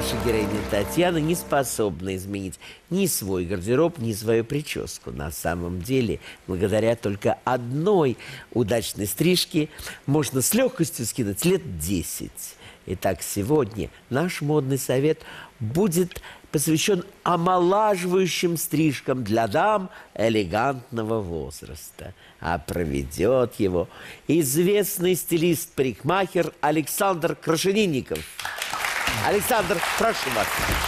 наша героиня Татьяна не способна изменить ни свой гардероб, ни свою прическу. На самом деле, благодаря только одной удачной стрижке можно с легкостью скинуть лет 10. Итак, сегодня наш модный совет будет посвящен омолаживающим стрижкам для дам элегантного возраста. А проведет его известный стилист-парикмахер Александр Крашенинников. Александр, прошу вас.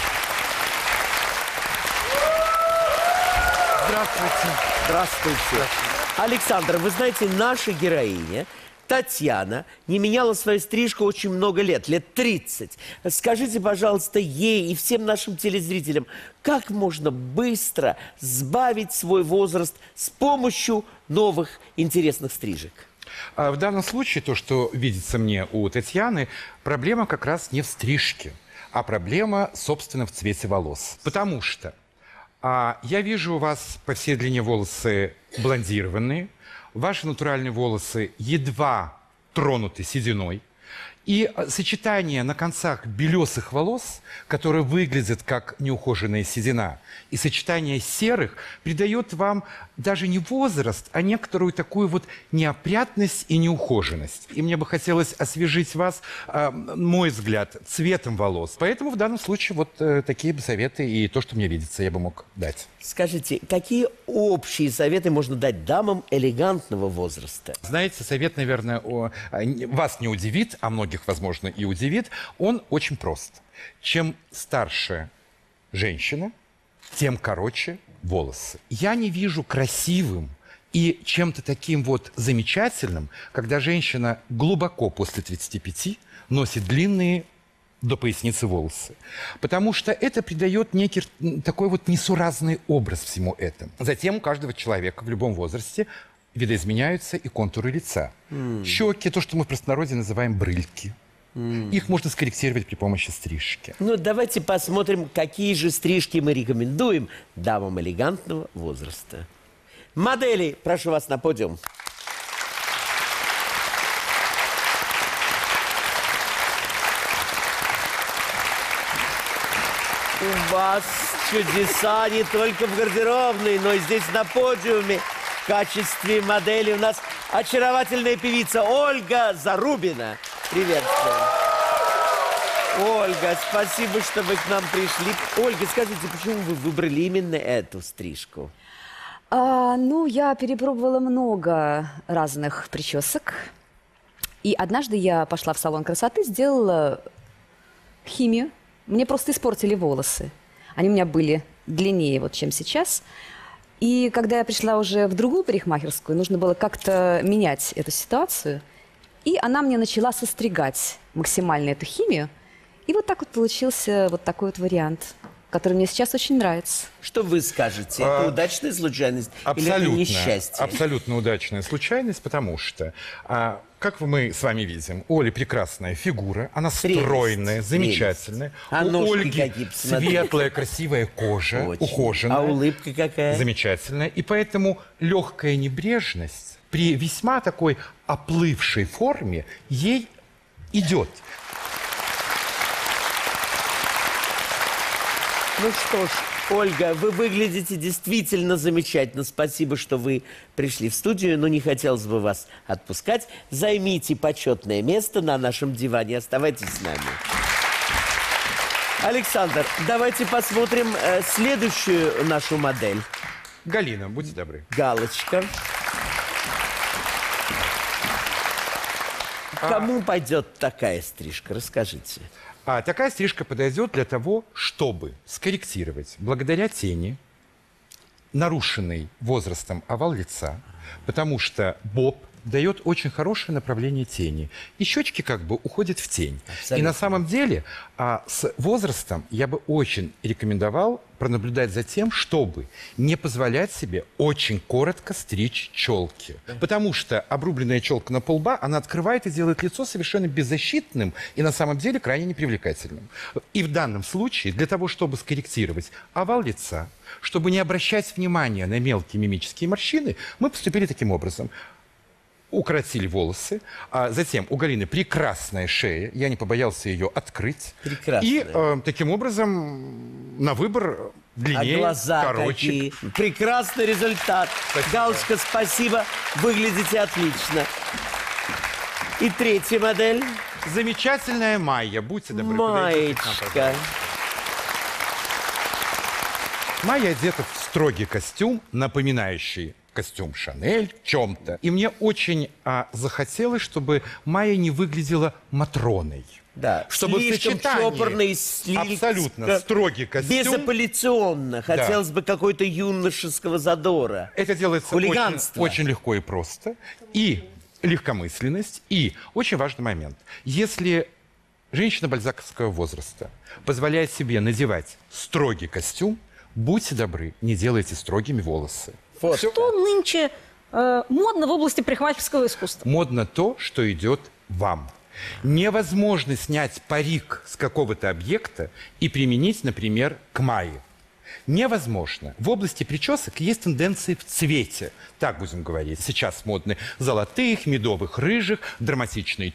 Здравствуйте. Здравствуйте. Александр, вы знаете, наша героиня Татьяна не меняла свою стрижку очень много лет, лет 30. Скажите, пожалуйста, ей и всем нашим телезрителям, как можно быстро сбавить свой возраст с помощью новых интересных стрижек? В данном случае то, что видится мне у Татьяны, проблема как раз не в стрижке, а проблема, собственно, в цвете волос. Потому что я вижу у вас по всей длине волосы блондированные, ваши натуральные волосы едва тронуты сединой. И сочетание на концах белесых волос, которые выглядят как неухоженная седина, и сочетание серых придает вам даже не возраст, а некоторую такую вот неопрятность и неухоженность. И мне бы хотелось освежить вас, мой взгляд, цветом волос. Поэтому в данном случае вот такие бы советы и то, что мне видится, я бы мог дать. Скажите, какие общие советы можно дать дамам элегантного возраста? Знаете, совет, наверное, вас не удивит, а многих, возможно, и удивит. Он очень прост. Чем старше женщина, тем короче волосы. Я не вижу красивым и чем-то таким вот замечательным, когда женщина глубоко после 35 носит длинные до поясницы волосы. Потому что это придает некий такой вот несуразный образ всему этому. Затем у каждого человека в любом возрасте видоизменяются и контуры лица. Щеки, то, что мы в простонародье называем брыльки. Их можно скорректировать при помощи стрижки. Ну, давайте посмотрим, какие же стрижки мы рекомендуем дамам элегантного возраста. Модели, прошу вас на подиум. У вас чудеса не только в гардеробной, но и здесь на подиуме. В качестве модели у нас очаровательная певица Ольга Зарубина. Приветствую. Ольга, спасибо, что вы к нам пришли. Ольга, скажите, почему вы выбрали именно эту стрижку? Ну, я перепробовала много разных причесок. И однажды я пошла в салон красоты, сделала химию. Мне просто испортили волосы. Они у меня были длиннее, вот, чем сейчас. И когда я пришла уже в другую парикмахерскую, нужно было как-то менять эту ситуацию. И она мне начала состригать максимально эту химию. И вот так вот получился вот такой вот вариант, который мне сейчас очень нравится. Что вы скажете? Это удачная случайность или это несчастье? Абсолютно удачная случайность, потому что, как мы с вами видим, у Оли прекрасная фигура, она стройная, замечательная. А у Ольги светлая, красивая кожа, ухоженная. А улыбка какая? Замечательная. И поэтому легкая небрежность при весьма такой оплывшей форме ей идет. Ну что ж, Ольга, вы выглядите действительно замечательно. Спасибо, что вы пришли в студию, но не хотелось бы вас отпускать. Займите почетное место на нашем диване. Оставайтесь с нами. Александр, давайте посмотрим следующую нашу модель. Галина, будьте добры. Галочка. Кому пойдет такая стрижка? Расскажите. Такая стрижка подойдет для того, чтобы скорректировать, благодаря тени, нарушенный возрастом овал лица, потому что боб дает очень хорошее направление тени. И щечки как бы уходят в тень. Абсолютно. И на самом деле с возрастом я бы очень рекомендовал пронаблюдать за тем, чтобы не позволять себе очень коротко стричь челки. Потому что обрубленная челка на полба, она открывает и делает лицо совершенно беззащитным и на самом деле крайне непривлекательным. И в данном случае для того, чтобы скорректировать овал лица, чтобы не обращать внимания на мелкие мимические морщины, мы поступили таким образом. укоротили волосы. Затем у Галины прекрасная шея. Я не побоялся ее открыть. Прекрасная. И таким образом на выбор длиннее, А глаза короче. какие. Прекрасный результат. Спасибо. Галочка, спасибо. Выглядите отлично. И третья модель. Замечательная Майя. Будьте добры, подойдите к нам, Маечка. пожалуйста. Майя одета в строгий костюм, напоминающий костюм Шанель в чем-то. И мне очень захотелось, чтобы Майя не выглядела Матроной. Да, Чтобы в слишком сочетании чопорный, слишком абсолютно строгий костюм. безапелляционно. Хотелось бы какой-то юношеского задора. Это делается очень, Хулиганство. очень легко и просто. И легкомысленность. И очень важный момент. Если женщина бальзаковского возраста позволяет себе надевать строгий костюм, будьте добры, не делайте строгими волосы. Вот. Что нынче модно в области парикмахерского искусства? Модно то, что идет вам. Невозможно снять парик с какого-то объекта и применить, например, к Майе. Невозможно. В области причесок есть тенденции в цвете. Так будем говорить. Сейчас модны золотых, медовых, рыжих, драматичный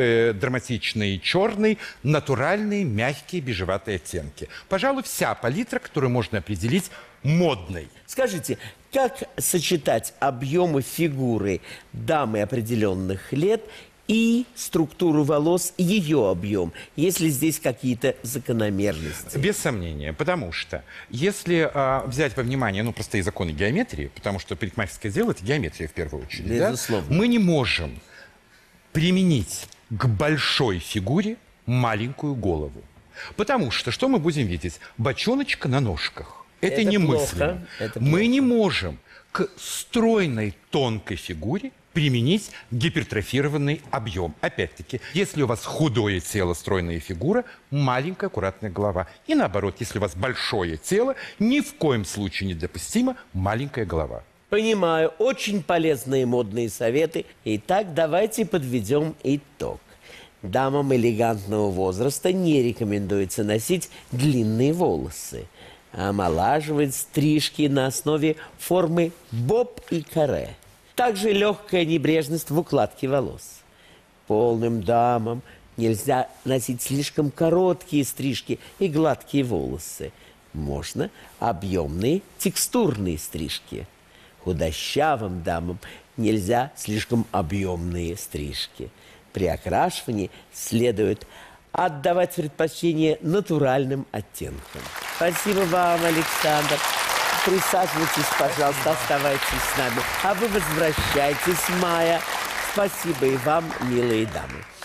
черный, натуральные, мягкие, бежеватые оттенки. Пожалуй, вся палитра, которую можно определить модной. Скажите, как сочетать объемы фигуры дамы определенных лет и структуру волос, ее объем, если здесь какие-то закономерности? Без сомнения, потому что если взять во внимание, простые законы геометрии, потому что парикмахерское дело – это геометрия в первую очередь, Безусловно. да? Мы не можем применить к большой фигуре маленькую голову. Потому что мы будем видеть? Бочоночка на ножках. Это Это немыслимо. плохо, это Мы плохо. не можем к стройной тонкой фигуре применить гипертрофированный объем. Опять-таки, если у вас худое тело, стройная фигура, маленькая аккуратная голова. И наоборот, если у вас большое тело, ни в коем случае недопустима маленькая голова. Понимаю, очень полезные модные советы. Итак, давайте подведем итог. Дамам элегантного возраста не рекомендуется носить длинные волосы, а омолаживать стрижки на основе формы боб и каре. Также легкая небрежность в укладке волос. Полным дамам нельзя носить слишком короткие стрижки и гладкие волосы. Можно объемные текстурные стрижки. Худощавым дамам нельзя слишком объемные стрижки. При окрашивании следует отдавать предпочтение натуральным оттенкам. Спасибо вам, Александр. Присаживайтесь, пожалуйста, оставайтесь с нами. А вы возвращайтесь, Майя. Спасибо и вам, милые дамы.